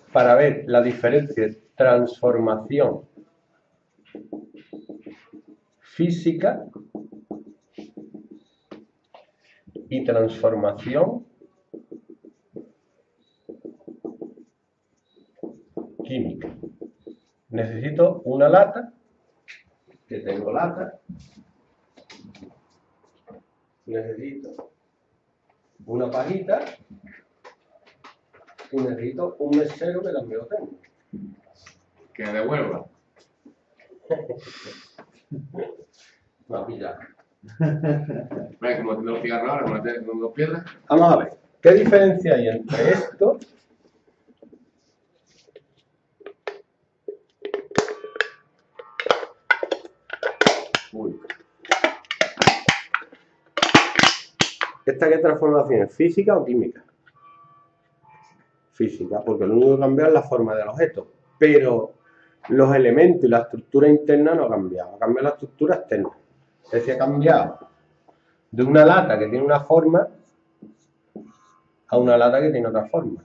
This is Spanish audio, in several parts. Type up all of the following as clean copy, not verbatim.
para ver la diferencia de transformación física y transformación química. Necesito una lata, que tengo lata. Necesito una pajita y necesito un mesero que también lo tengo. Que me devuelva. Me ha pillado. Venga, como tengo los cigarros ahora, como tengo dos piedras. Vamos a ver, ¿qué diferencia hay entre esto ¿Esta qué transformación es? ¿Física o química? Física, porque lo único que cambia es la forma del objeto. Pero los elementos y la estructura interna no ha cambiado. Ha cambiado la estructura externa. Es decir, ha cambiado de una lata que tiene una forma a una lata que tiene otra forma.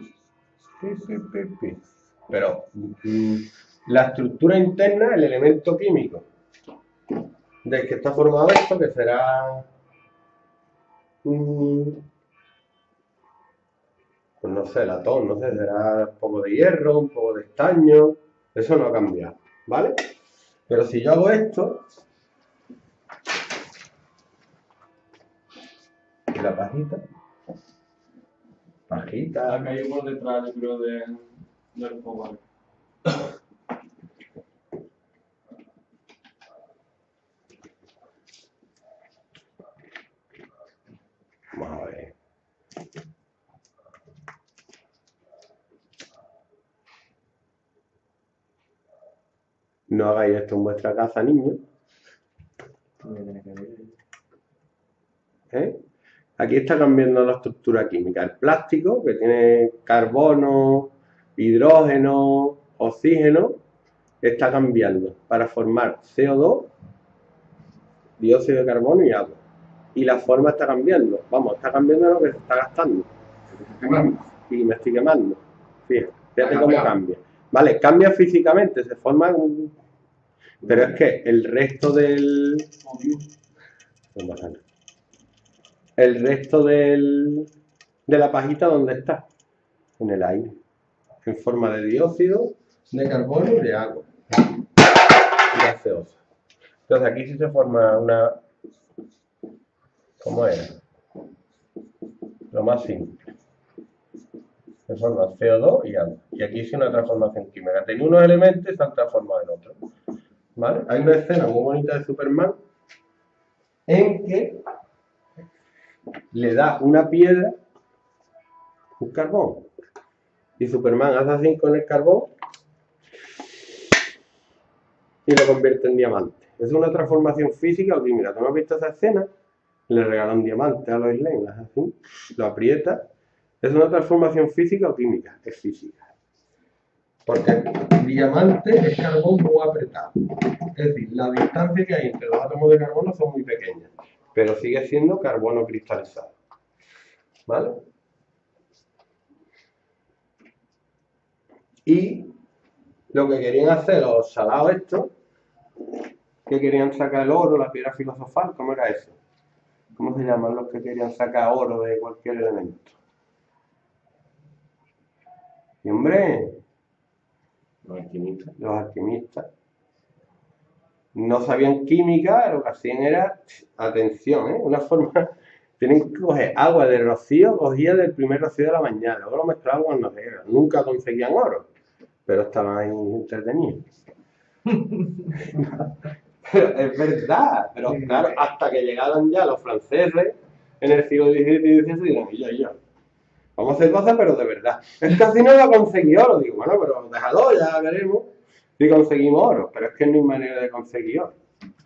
Pero la estructura interna, el elemento químico del que está formado esto, que será pues no sé, latón, no sé, será un poco de hierro, un poco de estaño, eso no ha cambiado, ¿vale? Pero si yo hago esto, y la pajita, Ha caído por detrás, yo creo, del fuego. vamos a ver. No hagáis esto en vuestra casa, niños. ¿Eh? Aquí está cambiando la estructura química. El plástico, que tiene carbono, hidrógeno, oxígeno, está cambiando para formar CO2, dióxido de carbono y agua. Y la forma está cambiando. Vamos, está cambiando lo que se está gastando. Y me estoy quemando. Fíjate cómo cambia. Vale, cambia físicamente, se forma un... Pero es que el resto del... El resto de la pajita, ¿dónde está? En el aire. En forma de dióxido de carbono y de agua. Y gaseosa. Entonces aquí sí se forma una... ¿Cómo era? Lo más simple. Se forma CO2 y agua. Y aquí sí una transformación química. Tenía unos elementos y se han transformado en otros. ¿Vale? Hay una escena muy bonita de Superman en que le da una piedra, un carbón, y Superman hace así con el carbón y lo convierte en diamante. ¿Es una transformación física o química? ¿Tú no has visto esa escena? Le regala un diamante a Lois Lane, así, lo aprieta. ¿Es una transformación física o química? Es física. Porque el diamante es carbón muy apretado. Es decir, la distancia que hay entre los átomos de carbono son muy pequeñas, pero sigue siendo carbono cristalizado. ¿Vale? Y lo que querían hacer los salados estos, que querían sacar el oro, la piedra filosofal, ¿cómo era eso? ¿Cómo se llaman los que querían sacar oro de cualquier elemento? Y hombre, los alquimistas. No sabían química, lo que hacían era, atención, una forma, tienen que coger agua de rocío, cogía del primer rocío de la mañana, luego lo mezclaban con no sé qué, nunca conseguían oro, pero estaban ahí entretenidos. Pero es verdad, pero claro, hasta que llegaron ya los franceses en el siglo XVII y XVI, dirán, y yo, vamos a hacer cosas, pero de verdad. Es que así no lo conseguí oro, digo, bueno, pero déjalo, ya veremos si conseguimos oro, pero es que no hay manera de conseguir oro.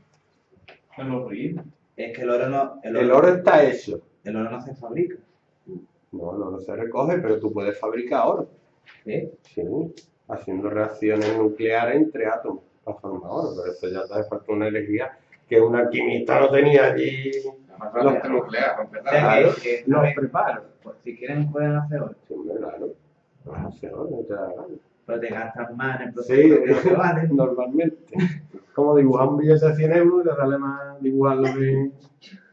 Es que el oro no... El oro está hecho. El oro no se fabrica. No, el oro se recoge, pero tú puedes fabricar oro. ¿Sí? Sí, haciendo reacciones nucleares entre átomos para formar oro, pero eso ya te hace falta una energía que un alquimista no tenía allí. Los nucleares, claro, los preparos. Pues si quieren pueden hacer oro. Sí, claro. peor, no te da la gana. Pero te gastas más en el proceso Sí, que lo que vale. normalmente. Como dibujar un billete de 100 euros, te sale más dibujarlo que...